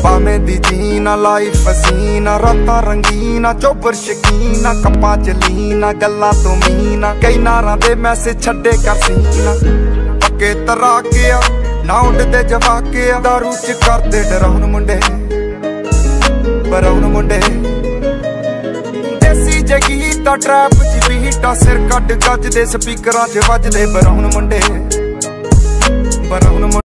बामे दी जीना लाइफ हसीना रातां रंगीना चोबर शकीना कप्पां च लीना गल्लां तो मीना कई नारां दे मैसेज छड्डे कर सीना पक्के तराके आ ना उडदे जवाके आ दारू च करदे डराउन मुंडे बराउन मुंडे देसी जगीता ट्रैप च बीटा सिर कट गजदे स्पीकरां च वजदे बराउन मुंडे बराउन